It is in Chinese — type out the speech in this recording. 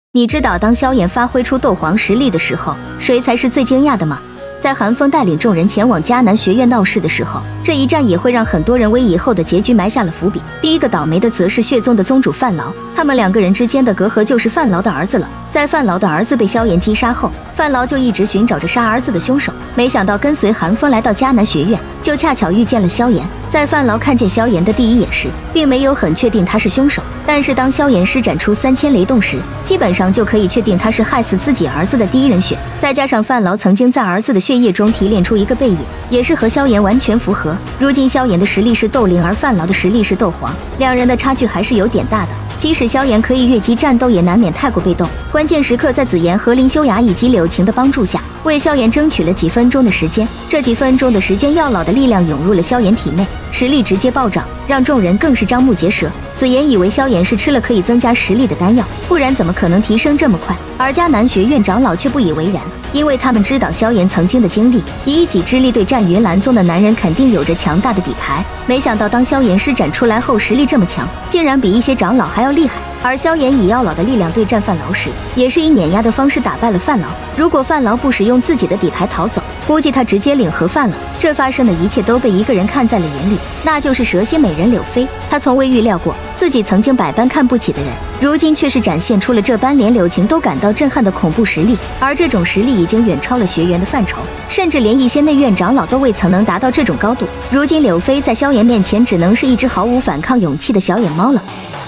你知道当萧炎发挥出斗皇实力的时候，谁才是最惊讶的吗？在韩风带领众人前往迦南学院闹事的时候，这一战也会让很多人为以后的结局埋下了伏笔。第一个倒霉的则是血宗的宗主范劳，他们两个人之间的隔阂就是范劳的儿子了。在范劳的儿子被萧炎击杀后，范劳就一直寻找着杀儿子的凶手，没想到跟随韩风来到迦南学院，就恰巧遇见了萧炎。在范劳看见萧炎的第一眼时，并没有很确定他是凶手，但是当萧炎施展出3000雷动时，基本上就可以确定他是害死自己儿子的第一人选。再加上范劳曾经在儿子的血液中提炼出一个背影，也是和萧炎完全符合。如今萧炎的实力是斗灵，而范劳的实力是斗皇，两人的差距还是有点大的。即使萧炎可以越级战斗，也难免太过被动。关键时刻，在紫妍和林修雅以及柳晴的帮助下，为萧炎争取了几分钟的时间。这几分钟的时间，药老的力量涌入了萧炎体内，实力直接暴涨，让众人更是瞠目结舌。紫妍以为萧炎是吃了可以增加实力的丹药，不然怎么可能提升这么快？而迦南学院长老却不以为然，因为他们知道萧炎曾经的经历，以一己之力对战云岚宗的男人肯定有着强大的底牌。没想到当萧炎施展出来后，实力这么强，竟然比一些长老还要厉害。而萧炎以药老的力量对战范劳时，也是以碾压的方式打败了范劳。如果范劳不使用自己的底牌逃走，估计他直接领盒饭了。这发生的一切都被一个人看在了眼里，那就是蛇蝎美人柳妃。他从未预料过自己曾经百般看不起的人，如今却是展现出了这般连柳晴都感到震撼的恐怖实力。而这种实力已经远超了学员的范畴，甚至连一些内院长老都未曾能达到这种高度。如今柳妃在萧炎面前只能是一只毫无反抗勇气的小野猫了。